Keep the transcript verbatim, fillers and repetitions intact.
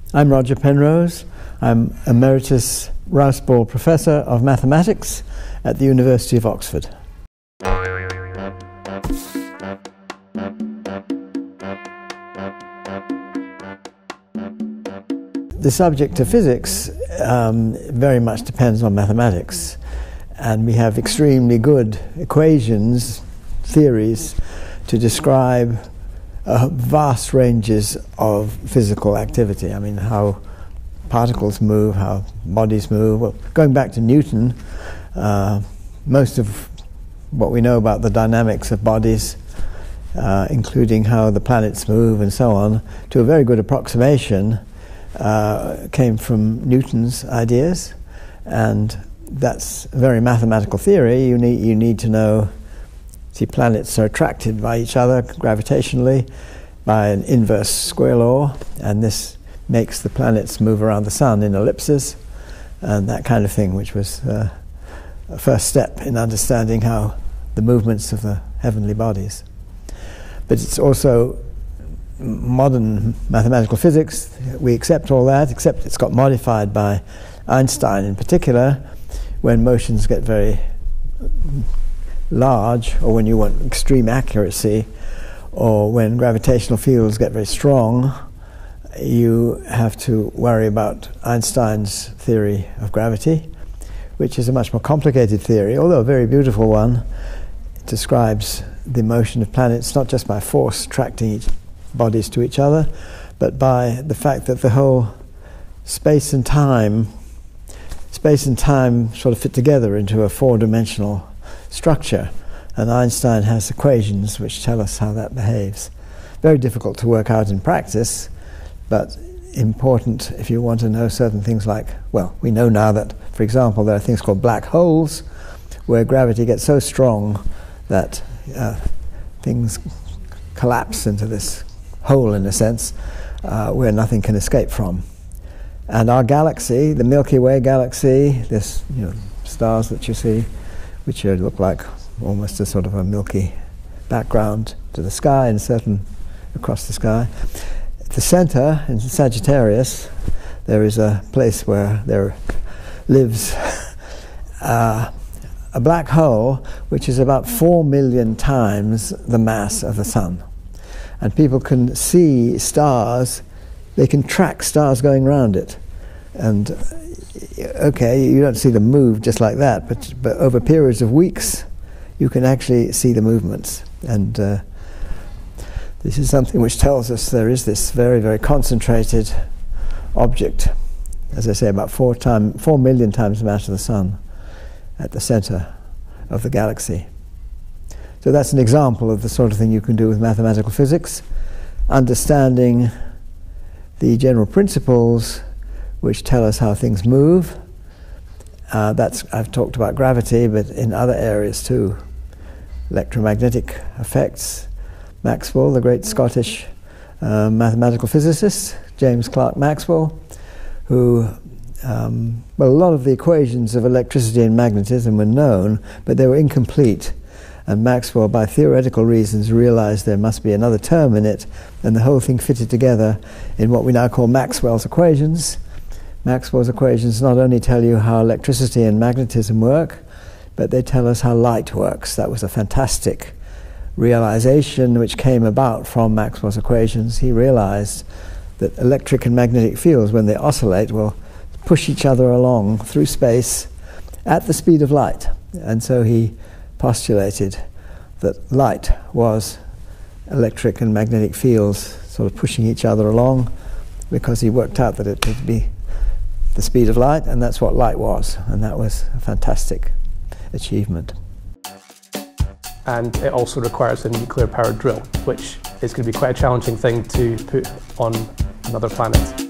I'm Roger Penrose. I'm Emeritus Rouse Professor of Mathematics at the University of Oxford. The subject of physics um, very much depends on mathematics, and we have extremely good equations, theories, to describe uh, vast ranges of physical activity. I mean, how particles move, how bodies move. Well, going back to Newton, uh, most of what we know about the dynamics of bodies, uh, including how the planets move and so on, to a very good approximation, uh, came from Newton's ideas, and that's a very mathematical theory. You need, you need to know, see, planets are attracted by each other gravitationally by an inverse square law, and this makes the planets move around the sun in ellipses and that kind of thing, which was uh, a first step in understanding how the movements of the heavenly bodies. But it's also modern mathematical physics. We accept all that, except it's got modified by Einstein in particular, when motions get very large, or when you want extreme accuracy, or when gravitational fields get very strong, you have to worry about Einstein's theory of gravity, which is a much more complicated theory, although a very beautiful one. It describes the motion of planets not just by force attracting each bodies to each other, but by the fact that the whole space and time space and time sort of fit together into a four-dimensional structure, and Einstein has equations which tell us how that behaves. Very difficult to work out in practice, but important if you want to know certain things like, well, we know now that, for example, there are things called black holes, where gravity gets so strong that uh, things collapse into this hole, in a sense, uh, where nothing can escape from. And our galaxy, the Milky Way galaxy, this, you know, stars that you see, which look like almost a sort of a milky background to the sky and certain across the sky. At the center, in Sagittarius, there is a place where there lives uh, a black hole which is about four million times the mass of the sun. And people can see stars, they can track stars going around it. And okay, you don't see them move just like that, but, but over periods of weeks, you can actually see the movements. And uh, this is something which tells us there is this very, very concentrated object, as I say, about four, time, four million times the mass of the sun at the center of the galaxy. So that's an example of the sort of thing you can do with mathematical physics, understanding the general principles which tell us how things move. Uh, that's, I've talked about gravity, but in other areas too. Electromagnetic effects. Maxwell, the great Scottish uh, mathematical physicist, James Clerk Maxwell, who, um, well, a lot of the equations of electricity and magnetism were known, but they were incomplete. And Maxwell, by theoretical reasons, realized there must be another term in it, and the whole thing fitted together in what we now call Maxwell's equations. Maxwell's equations not only tell you how electricity and magnetism work, but they tell us how light works. That was a fantastic realization which came about from Maxwell's equations. He realized that electric and magnetic fields, when they oscillate, will push each other along through space at the speed of light. And so he postulated that light was electric and magnetic fields sort of pushing each other along, because he worked out that it would be the speed of light, and that's what light was, and that was a fantastic achievement. And it also requires a nuclear powered drill, which is going to be quite a challenging thing to put on another planet.